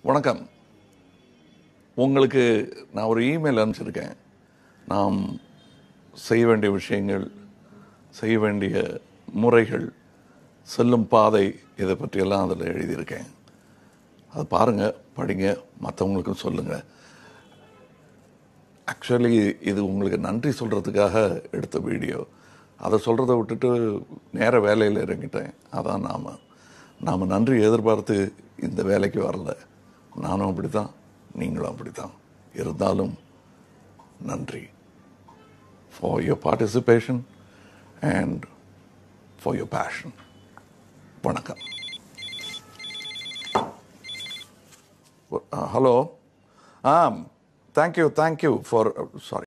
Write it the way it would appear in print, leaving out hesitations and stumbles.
வணக்கம். உங்களுக்கு நான் ஒரு இமெயில் அனுப்பிச்சிருக்கேன். நாம் செய்ய வேண்டிய விஷயங்கள், செய்ய வேண்டிய முறைகள், செல்லும் பாதை, இதை பற்றியெல்லாம் அதில் எழுதியிருக்கேன். அதை பாருங்கள், படிங்க, மற்றவங்களுக்கும் சொல்லுங்கள். ஆக்சுவலி இது உங்களுக்கு நன்றி சொல்கிறதுக்காக எடுத்த வீடியோ. அதை சொல்கிறத விட்டுட்டு நேர வேலையில் இறங்கிட்டேன். அதான் நாம் நன்றி எதிர்பார்த்து இந்த வேலைக்கு வரல. நானும் அப்படி தான், நீங்களும் அப்படி தான். இருந்தாலும் நன்றி for your participation and for your passion. வணக்கம். ஹலோ. Thank you for sorry